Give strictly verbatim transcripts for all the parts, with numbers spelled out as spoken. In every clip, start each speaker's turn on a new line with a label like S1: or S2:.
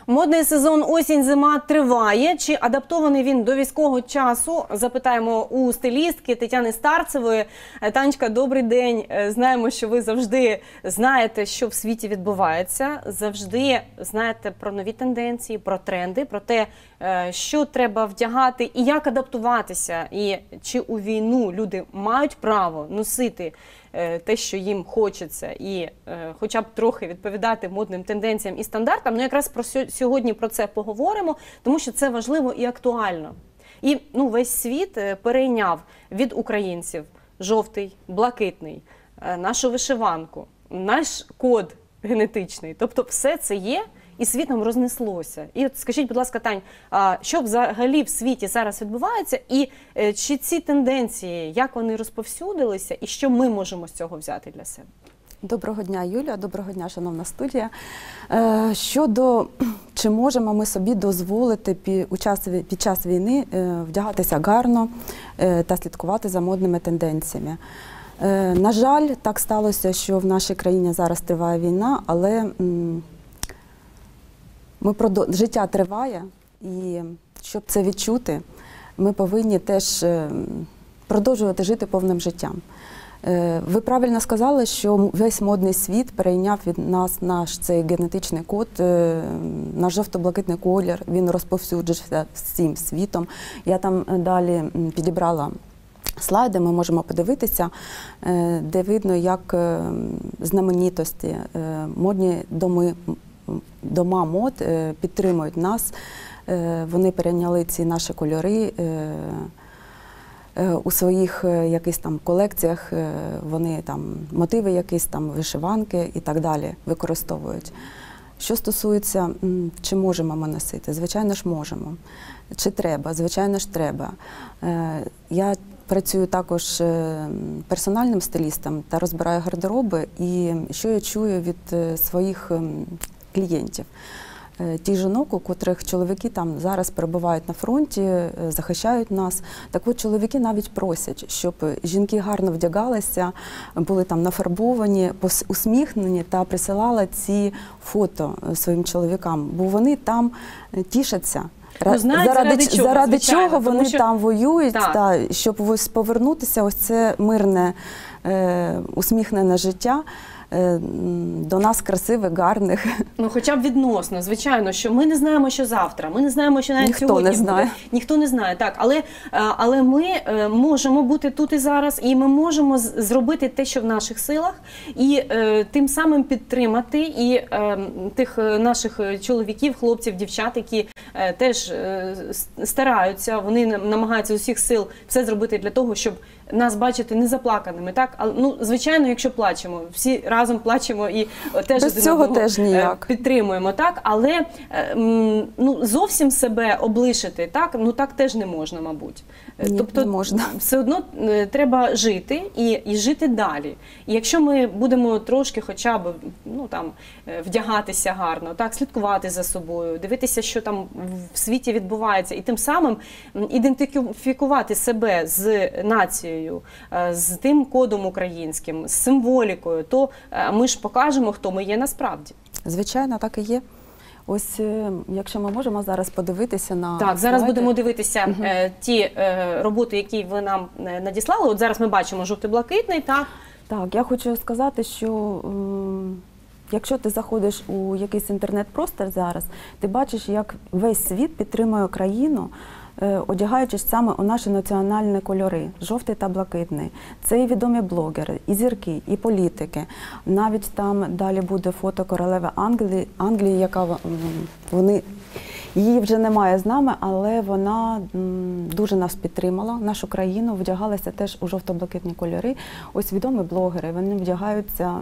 S1: Модний сезон осінь-зима триває. Чи адаптований він до військового часу? Запитаємо у стилістки Тетяни Старцевої. Танечка, добрий день. Знаємо, що ви завжди знаєте, що в світі відбувається. Завжди знаєте про нові тенденції, про тренди, про те, що треба вдягати і як адаптуватися. І чи у війну люди мають право носити те, що їм хочеться, і е, хоча б трохи відповідати модним тенденціям і стандартам. Ну, якраз про сьогодні про це поговоримо, тому що це важливо і актуально. І ну, весь світ перейняв від українців жовтий, блакитний, е, нашу вишиванку, наш код генетичний. Тобто все це є, і світом рознеслося. І от скажіть, будь ласка, Тань, що взагалі в світі зараз відбувається, і чи ці тенденції, як вони розповсюдилися, і що ми можемо з цього взяти для себе?
S2: Доброго дня, Юля, доброго дня, шановна студія. Щодо, чи можемо ми собі дозволити під час війни вдягатися гарно та слідкувати за модними тенденціями. На жаль, так сталося, що в нашій країні зараз триває війна, але Ми продов... життя триває, і щоб це відчути, ми повинні теж продовжувати жити повним життям. Ви правильно сказали, що весь модний світ перейняв від нас наш цей генетичний код, наш жовто-блакитний колір, він розповсюджився всім світом. Я там далі підібрала слайди, ми можемо подивитися, де видно, як знаменитості, модні доми, дома мод підтримують нас, вони перейняли ці наші кольори у своїх якісь там колекціях, вони там мотиви якісь там, вишиванки і так далі використовують. Що стосується, чи можемо ми носити? Звичайно ж можемо. Чи треба? Звичайно ж треба. Я працюю також персональним стилістом та розбираю гардероби, і що я чую від своїх клієнтів. Ті жінок, у котрих чоловіки там зараз перебувають на фронті, захищають нас. Так от чоловіки навіть просять, щоб жінки гарно вдягалися, були там нафарбовані, усміхнені та присилали ці фото своїм чоловікам, бо вони там тішаться.
S1: Ну, знають,
S2: заради
S1: заради чого,
S2: заради
S1: звичайно,
S2: чого вони
S1: що...
S2: там воюють, та, щоб ось повернутися ось це мирне, е, усміхнене життя до нас красивих, гарних.
S1: Ну, хоча б відносно, звичайно, що ми не знаємо, що завтра, ми не знаємо, що навіть
S2: Ніхто
S1: сьогодні
S2: не знає.
S1: буде. Ніхто не знає, так. Але, але ми можемо бути тут і зараз, і ми можемо зробити те, що в наших силах, і е, тим самим підтримати і е, тих наших чоловіків, хлопців, дівчат, які е, теж е, стараються, вони намагаються з усіх сил все зробити для того, щоб нас бачити не заплаканими, так? Але, ну, звичайно, якщо плачемо, всі разом плачемо і теж
S2: без цього теж ніяк
S1: підтримуємо, так? Але ну, зовсім себе облишити, так? Ну, так теж не можна, мабуть.
S2: Ні,
S1: тобто,
S2: не можна.
S1: Все одно треба жити і, і жити далі. І якщо ми будемо трошки хоча б, ну, там, вдягатися гарно, так, слідкувати за собою, дивитися, що там в світі відбувається, і тим самим ідентифікувати себе з нацією, з тим кодом українським, з символікою, то ми ж покажемо, хто ми є насправді.
S2: Звичайно, так і є. Ось, якщо ми можемо зараз подивитися на
S1: Так, зараз слайди. Будемо дивитися угу. е, ті е, роботи, які ви нам надіслали. От зараз ми бачимо жовто-блакитний, так?
S2: Так, я хочу сказати, що е, якщо ти заходиш у якийсь інтернет-простір зараз, ти бачиш, як весь світ підтримує країну, одягаючись саме у наші національні кольори, жовтий та блакитний. Це і відомі блогери, і зірки, і політики. Навіть там далі буде фото королеви Англії, Англії, яка вони, її вже немає з нами, але вона дуже нас підтримала, нашу країну, вдягалася теж у жовто-блакитні кольори. Ось відомі блогери, вони вдягаються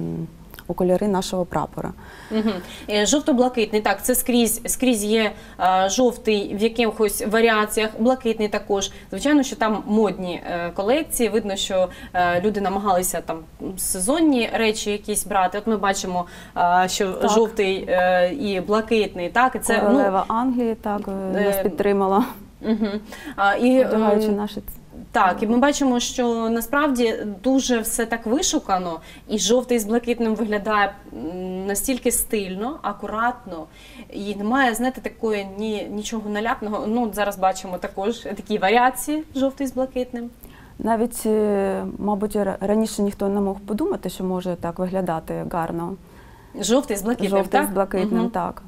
S2: у кольори нашого прапора.
S1: Угу. Жовто-блакитний, так, це скрізь, скрізь є а, жовтий в якихось варіаціях, блакитний також. Звичайно, що там модні а, колекції, видно, що а, люди намагалися там сезонні речі якісь брати. От ми бачимо, а, що так. жовтий а, і блакитний, так, і це,
S2: королева ну, Англії так нас підтримала.
S1: Угу. А, і,
S2: одягаючи наші
S1: Так, і ми бачимо, що насправді дуже все так вишукано, і жовтий з блакитним виглядає м, настільки стильно, акуратно, і немає, знаєте, такої ні, нічого наляпного. Ну, от зараз бачимо також такі варіації, жовтий з блакитним.
S2: Навіть, е, мабуть, ра- раніше ніхто не мог подумати, що може так виглядати гарно.
S1: Жовтий з блакитним,
S2: Жовтий
S1: так?
S2: з блакитним,
S1: Мгм.
S2: так.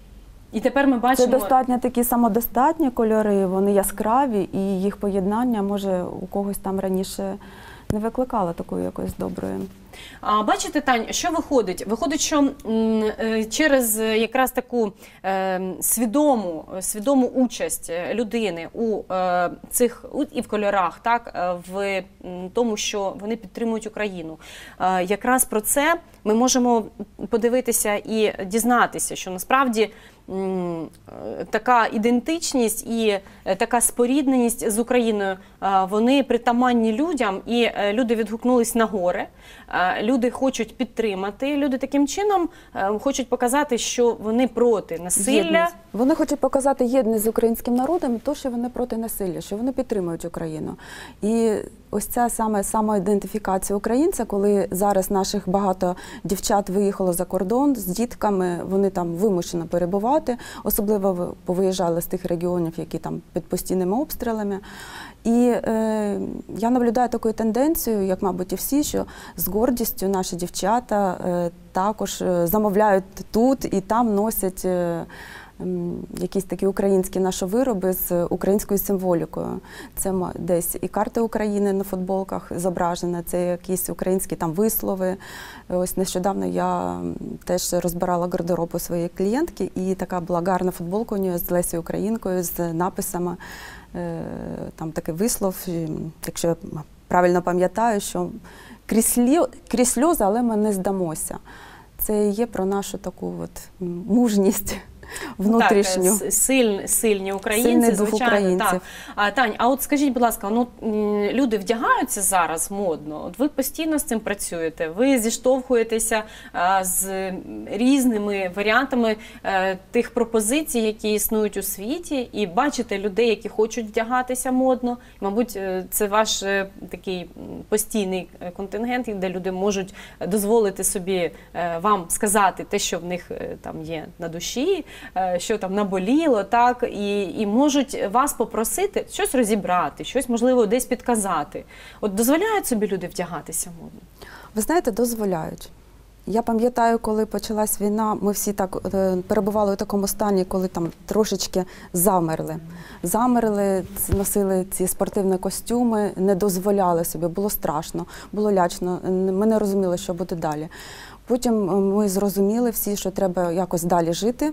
S1: І тепер ми бачимо...
S2: Це достатньо такі самодостатні кольори, вони яскраві, і їх поєднання, може, у когось там раніше не викликало такої якоїсь доброї.
S1: А, бачите, Тань, що виходить? Виходить, що м, е, через е, якраз таку е, свідому, свідому участь людини у е, цих у- і в кольорах, так, е, в м, тому, що вони підтримують Україну. Е, якраз про це ми можемо подивитися і дізнатися, що насправді м, е, така ідентичність і е, така спорідненість з Україною, е, вони притаманні людям, і е, люди відгукнулись на горе. Е, Люди хочуть підтримати, люди таким чином е, хочуть показати, що вони проти насилля.
S2: Єдність. Вони хочуть показати єдність з українським народом, то, що вони проти насилля, що вони підтримують Україну. І ось ця саме самоідентифікація українця, коли зараз наших багато дівчат виїхало за кордон з дітками, вони там вимушено перебувати, особливо ви- повиїжджали з тих регіонів, які там під постійними обстрілами. І е, я наблюдаю таку тенденцію, як, мабуть, і всі, що з гордістю наші дівчата е, також е, замовляють тут і там носять е, м, якісь такі українські наші вироби з українською символікою. Це м- десь і карта України на футболках зображена, це якісь українські там вислови. Ось нещодавно я м, теж розбирала гардероб у своєї клієнтки, і така була гарна футболка у нього з Лесею Українкою, з написами. Е, Там такий вислов, і, якщо я правильно пам'ятаю, що крізь сльо- крізь сльози, але ми не здамося. Це і є про нашу таку от м, мужність внутрішню.
S1: Так, с- сильні, сильні українці,
S2: Сильний дух
S1: звичайно.
S2: українців.
S1: Так. А, Тань, а от скажіть, будь ласка, ну м, люди вдягаються зараз модно. От ви постійно з цим працюєте. Ви зіштовхуєтеся а, з різними варіантами е, тих пропозицій, які існують у світі, і бачите людей, які хочуть вдягатися модно. Мабуть, е, це ваш е, такий м, постійний е, контингент, де люди можуть дозволити собі е, вам сказати те, що в них е, там є на душі, е, що там наболіло, так, і, і можуть вас попросити щось розібрати, щось, можливо, десь підказати. От дозволяють собі люди вдягатися модно?
S2: Ви знаєте, дозволяють. Я пам'ятаю, коли почалась війна, ми всі так е, перебували у такому стані, коли там трошечки замерли. Замерли, ц- носили ці спортивні костюми, не дозволяли собі, було страшно, було лячно, н- ми не розуміли, що буде далі. Потім е, ми зрозуміли всі, що треба якось далі жити.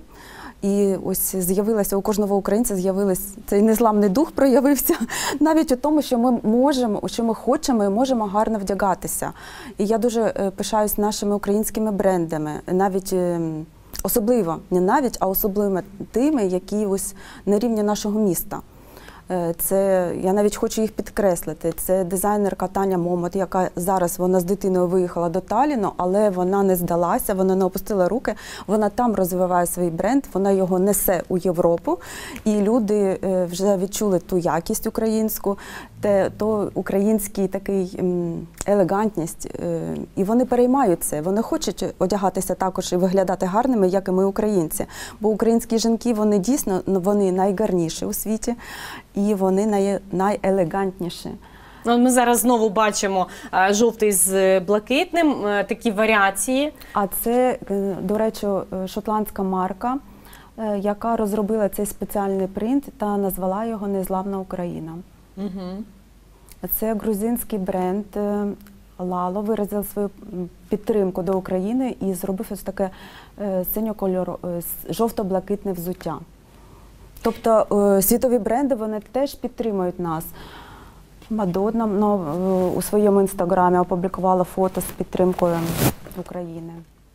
S2: І ось з'явилося у кожного українця, з'явився цей незламний дух, проявився навіть у тому, що ми можемо, що ми хочемо і можемо гарно вдягатися. І я дуже е, пишаюсь нашими українськими брендами, навіть е, особливо, не навіть, а особливо тими, які ось на рівні нашого міста. Е, Це, я навіть хочу їх підкреслити. Це дизайнерка Таня Момот, яка зараз вона з дитиною виїхала до Талліну, але вона не здалася, вона не опустила руки, вона там розвиває свій бренд, вона його несе у Європу, і люди е, вже відчули ту якість українську, те, то український такий м, елегантність, е, і вони переймають це, вони хочуть одягатися також і виглядати гарними, як і ми, українці. Бо українські жінки, вони дійсно, ну, вони найгарніші у світі, і вони най, найелегантніші.
S1: Ну, ми зараз знову бачимо е, жовтий з блакитним, е, такі варіації.
S2: А це, е, до речі, е, шотландська марка, е, яка розробила цей спеціальний принт та назвала його «Незламна Україна».
S1: Угу.
S2: Це грузинський бренд е, Лало виразив свою м, підтримку до України і зробив ось таке е, синьо-кольоро, е, с- жовто-блакитне взуття. Тобто е, світові бренди, вони теж підтримують нас. Мадонна, ну, е, у своєму інстаграмі опублікувала фото з підтримкою України.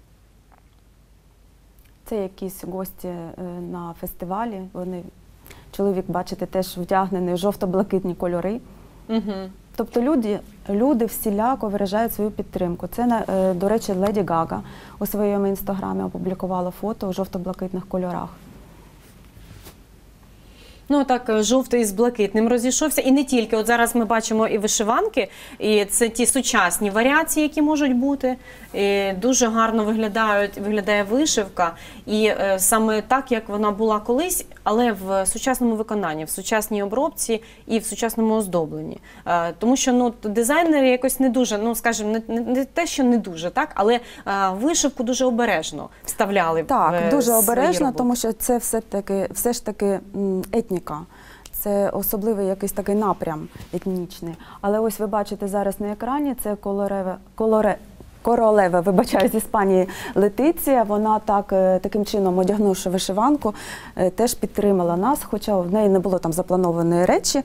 S2: Це якісь гості е, на фестивалі. Вони, чоловік, бачите, теж вдягнений в жовто-блакитні кольори.
S1: Угу.
S2: Тобто люди, люди всіляко виражають свою підтримку. Це, на- е, до речі, Леді Гага у своєму інстаграмі опублікувала фото у жовто-блакитних кольорах.
S1: Ну так, жовтий з блакитним розійшовся. І не тільки. От зараз ми бачимо і вишиванки, і це ті сучасні варіації, які можуть бути. І дуже гарно виглядають, виглядає вишивка. І е, саме так, як вона була колись, але в сучасному виконанні, в сучасній обробці і в сучасному оздобленні. Е, тому що ну, дизайнери якось не дуже, ну скажімо, не, не, не те, що не дуже, так, але е, вишивку дуже обережно вставляли.
S2: Так,
S1: в,
S2: дуже
S1: свої
S2: обережно,
S1: роботи.
S2: тому що це все-таки, все ж таки м, етніка. Це особливий якийсь такий напрям етнічний. Але ось ви бачите зараз на екрані, це колореве, колоре, королева, вибачаю, з Іспанії Летиція. Вона так, е, таким чином, одягнувши вишиванку, е, теж підтримала нас, хоча в неї не було там запланованої речі.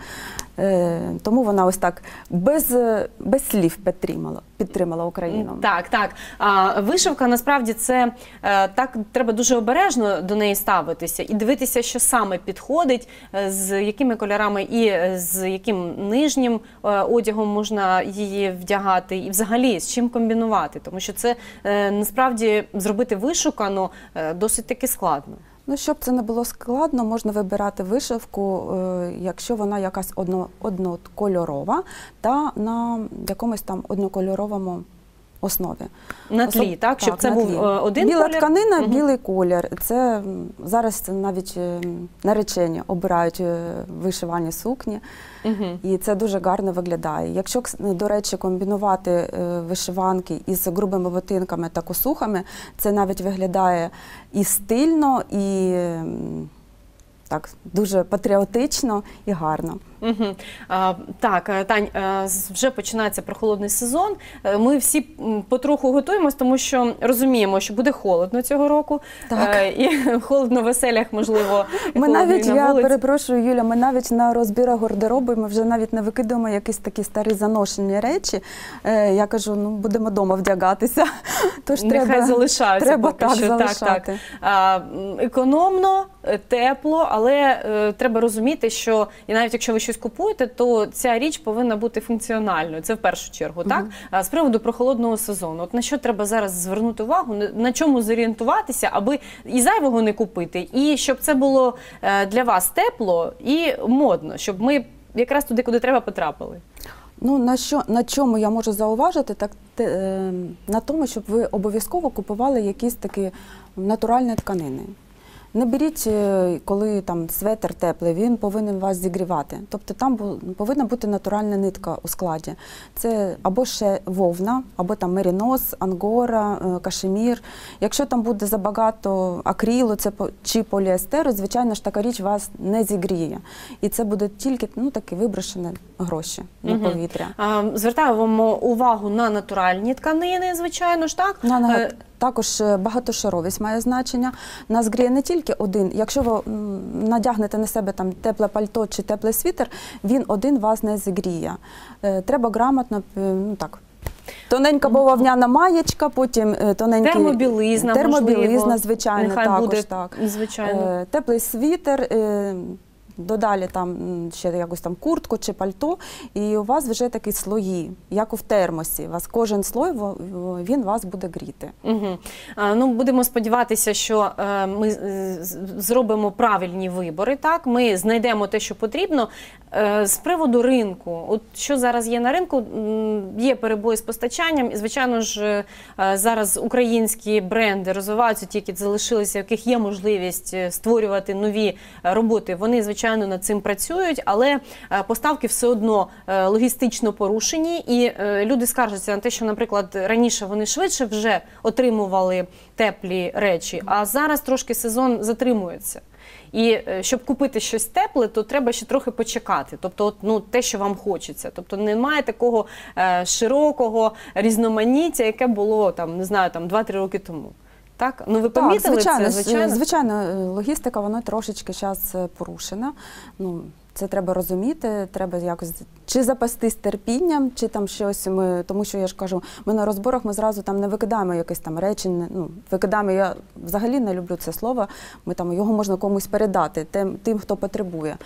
S2: Е, Тому вона ось так без, е, без слів підтримала, підтримала Україну.
S1: Так, так. А, вишивка, насправді, це е, так, треба дуже обережно до неї ставитися і дивитися, що саме підходить, е, з якими кольорами і е, з яким нижнім е, одягом можна її вдягати, і взагалі з чим комбінувати. Тому що це, е, насправді, зробити вишукано е, досить таки складно.
S2: Ну, щоб це не було складно, можна вибирати вишивку, е, якщо вона якась одно, однокольорова та на якомусь там однокольоровому основі.
S1: На тлі,
S2: Особ...
S1: так? Щоб
S2: так,
S1: це
S2: на
S1: був
S2: тлі.
S1: е, один
S2: Біла
S1: колір?
S2: тканина,
S1: Мгм.
S2: білий колір. Це м, зараз це навіть е, наречені обирають е, вишивані сукні.
S1: Мгм.
S2: І це дуже гарно виглядає. Якщо, кс- до речі, комбінувати е, вишиванки із грубими ботинками та косухами, це навіть виглядає і стильно, і м, так, дуже патріотично і гарно.
S1: Угу. А, так, е, Тань, е, з- вже починається прохолодний сезон. Е, Ми всі м, потроху готуємось, тому що розуміємо, що буде холодно цього року.
S2: Так.
S1: Е, І холодно в оселях, можливо, і
S2: Ми
S1: холодно
S2: навіть,
S1: і на
S2: я
S1: вулиці.
S2: перепрошую, Юля, ми навіть на розбірах гардеробу, ми вже навіть не викидаємо якісь такі старі заношені речі. Е, Я кажу, ну будемо вдома вдягатися. Тож
S1: Нехай
S2: треба,
S1: залишаються
S2: треба
S1: поки
S2: так
S1: що.
S2: залишати.
S1: Так, так. А, м, економно, е, тепло, але е, треба розуміти, що і навіть якщо ви щось купуєте, то ця річ повинна бути функціональною. Це в першу чергу. Так? А з приводу прохолодного сезону. От на що треба зараз звернути увагу, на- на чому зорієнтуватися, аби і зайвого не купити, і щоб це було е, для вас тепло і модно, щоб ми якраз туди, куди треба, потрапили.
S2: Ну, на, що, на чому я можу зауважити, так те, е, на тому, щоб ви обов'язково купували якісь такі натуральні тканини. Не беріть, е, коли там светр теплий, він повинен вас зігрівати. Тобто там бу- повинна бути натуральна нитка у складі. Це або ще вовна, або там мерінос, ангора, е, кашемір. Якщо там буде забагато акрилу це, по- чи поліестеру, звичайно ж така річ вас не зігріє. І це буде тільки ну, такі виброшені гроші на
S1: Мгм.
S2: повітря.
S1: А, звертаємо увагу на натуральні тканини, звичайно ж, так?
S2: На, на,
S1: Е,
S2: також е, багатошаровість має значення. Нас гріє не тільки один. Якщо ви м, надягнете на себе там тепле пальто чи теплий світер, він один вас не зігріє. Е, Треба грамотно, е, ну так. Тоненька бавовняна маєчка, потім е, тоненький
S1: Термобілизна,
S2: термобілизна,
S1: можливо.
S2: звичайно,
S1: Нехай
S2: також
S1: буде,
S2: так.
S1: звичайно.
S2: Е, Теплий світер. е, Додалі там м, ще якусь там куртку чи пальто, і у вас вже такі слої, як у в термосі. У вас кожен слой, во- во- він вас буде гріти.
S1: Угу. А, ну, будемо сподіватися, що е, ми е, з- зробимо правильні вибори. Так, ми знайдемо те, що потрібно. Е, з приводу ринку, от що зараз є на ринку, м, є перебої з постачанням, і звичайно ж е, зараз українські бренди розвиваються, ті, які залишилися, в яких є можливість е, створювати нові е, роботи. Вони звичайно над цим працюють, але е, поставки все одно е, логістично порушені, і е, люди скаржаться на те, що, наприклад, раніше вони швидше вже отримували теплі речі, а зараз трошки сезон затримується. І е, щоб купити щось тепле, то треба ще трохи почекати. Тобто, от, ну, те, що вам хочеться. Тобто немає такого е, широкого різноманіття, яке було там, не знаю, там два-три роки тому. Так, ну ви помітили
S2: так, звичайно,
S1: це? Звичайно.
S2: звичайно, е, логістика, вона трошечки зараз порушена. Ну, це треба розуміти, треба якось чи запастись терпінням, чи там щось ми, тому що я ж кажу, ми на розборах ми зразу там не викидаємо якесь там речення, ну, викидаємо, я взагалі не люблю це слово, ми там його можна комусь передати, тим, тим хто потребує.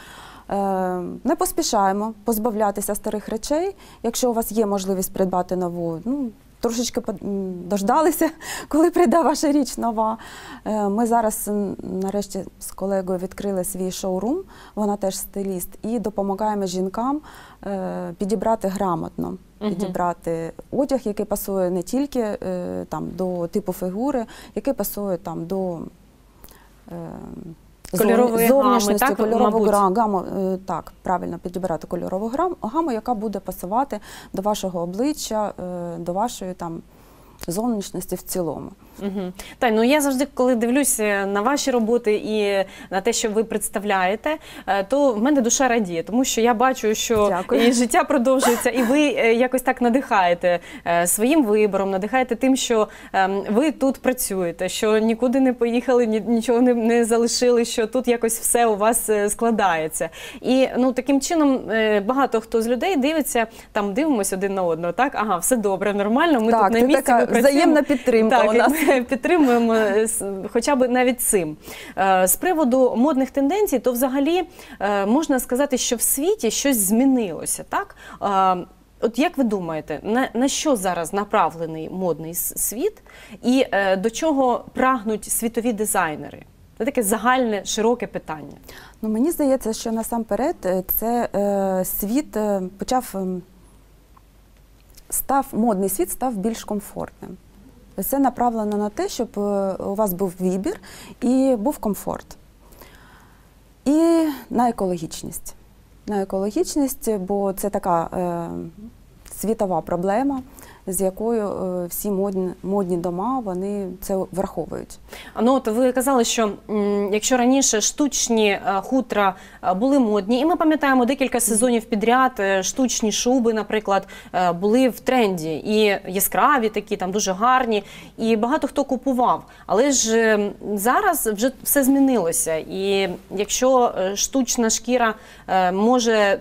S2: Е, Не поспішаємо позбавлятися старих речей. Якщо у вас є можливість придбати нову, ну, трошечки дождалися, коли прийде ваша річ нова. Ми зараз нарешті з колегою відкрили свій шоурум, вона теж стиліст, і допомагаємо жінкам підібрати грамотно, uh-huh. підібрати одяг, який пасує не тільки там, до типу фігури, який пасує там, до
S1: кольорової
S2: зовнішності,
S1: гами, так,
S2: кольорову
S1: мабуть.
S2: гаму, так, правильно підібрати кольорову гаму, яка буде пасувати до вашого обличчя, до вашої там зовнішності в цілому.
S1: Угу. Так, ну я завжди, коли дивлюся на ваші роботи і на те, що ви представляєте, то в мене душа радіє, тому що я бачу, що Дякую. І життя продовжується, і ви якось так надихаєте своїм вибором, надихаєте тим, що ви тут працюєте, що нікуди не поїхали, нічого не, не залишили, що тут якось все у вас складається. І ну, таким чином багато хто з людей дивиться, там дивимося один на одного, так, ага, все добре, нормально, ми
S2: так,
S1: тут на місці,
S2: така
S1: ми працюємо.
S2: Взаємна підтримка
S1: так,
S2: у нас.
S1: Підтримуємо хоча б навіть цим. З приводу модних тенденцій, то взагалі можна сказати, що в світі щось змінилося, так? От як ви думаєте, на, на що зараз направлений модний світ і до чого прагнуть світові дизайнери? Це таке загальне, широке питання.
S2: Ну, мені здається, що насамперед це е, світ е, почав, е, став, модний світ став більш комфортним. Це направлено на те, щоб у вас був вибір і був комфорт. І на екологічність. На екологічність, бо це така е, світова проблема, з якою е, всі модні, модні дома, вони це враховують.
S1: Ну, от ви казали, що м, якщо раніше штучні е, хутра е, були модні, і ми пам'ятаємо декілька сезонів підряд, е, штучні шуби, наприклад, е, були в тренді, і яскраві такі, там дуже гарні, і багато хто купував. Але ж е, зараз вже все змінилося, і якщо е, штучна шкіра е, може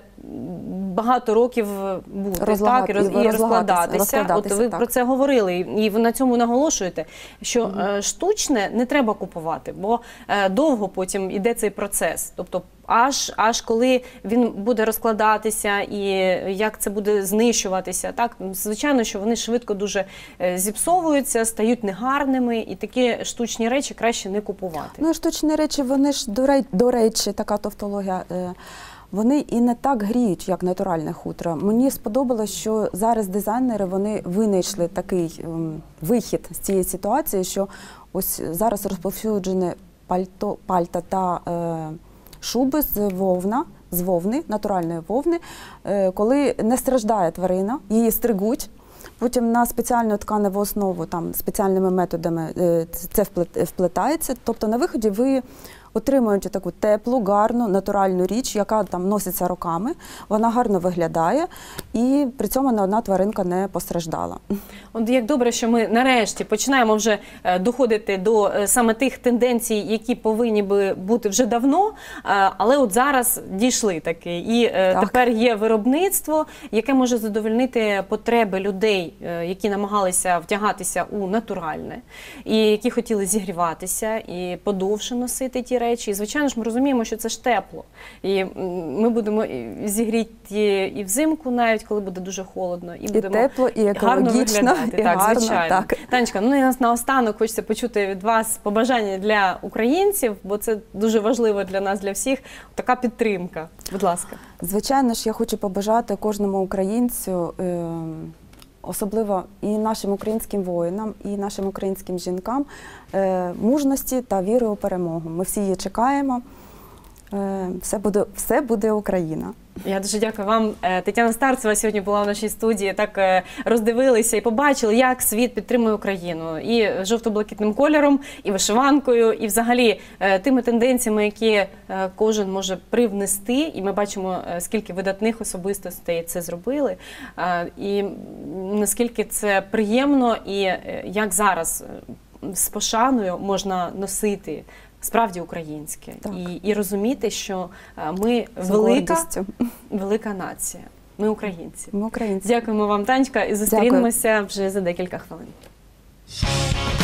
S1: багато років бути,
S2: Розлагати,
S1: так, і, роз, і розкладатися.
S2: розкладатися.
S1: От ви
S2: так.
S1: про це говорили, і ви на цьому наголошуєте, що mm-hmm. штучне не треба купувати, бо довго потім йде цей процес. Тобто аж, аж коли він буде розкладатися і як це буде знищуватися. Так? Звичайно, що вони швидко дуже зіпсовуються, стають негарними, і такі штучні речі краще не купувати.
S2: Ну, штучні речі, вони ж, до речі, така тавтологія, вони і не так гріють, як натуральне хутро. Мені сподобалось, що зараз дизайнери, вони винайшли такий ем, вихід з цієї ситуації, що ось зараз розповсюджені пальто, пальта та е, шуби з вовна, з вовни, натуральної вовни, е, коли не страждає тварина, її стригуть, потім на спеціальну тканеву основу, там, спеціальними методами е, це вплетається, тобто на виході ви отримують таку теплу, гарну, натуральну річ, яка там носиться роками, вона гарно виглядає, і при цьому не одна тваринка не постраждала.
S1: От як добре, що ми нарешті починаємо вже доходити до саме тих тенденцій, які повинні би бути вже давно, але от зараз дійшли таки. І так. Тепер є виробництво, яке може задовольнити потреби людей, які намагалися вдягатися у натуральне, і які хотіли зігріватися, і подовше носити ті речі. І, звичайно ж, ми розуміємо, що це ж тепло. І ми будемо зігріти і взимку навіть, коли буде дуже холодно. І,
S2: і
S1: будемо
S2: тепло, і екологічно, і
S1: так,
S2: гарно.
S1: Звичайно.
S2: Так.
S1: Танечка, ну і наостанок хочеться почути від вас побажання для українців, бо це дуже важливо для нас, для всіх. Така підтримка. Будь ласка.
S2: Звичайно ж, я хочу побажати кожному українцю, особливо і нашим українським воїнам, і нашим українським жінкам, мужності та віри у перемогу. Ми всі її чекаємо. Все буде, все буде Україна.
S1: Я дуже дякую вам. Тетяна Старцева сьогодні була в нашій студії. Так роздивилися і побачили, як світ підтримує Україну. І жовто-блакитним кольором, і вишиванкою, і взагалі тими тенденціями, які кожен може привнести. І ми бачимо, скільки видатних особистостей це зробили. І наскільки це приємно, і як зараз з пошаною можна носити справді українське. І, і розуміти, що ми велика, велика нація. Ми українці.
S2: Ми українці.
S1: Дякуємо вам, Танечка, і зустрінемося вже за декілька хвилин.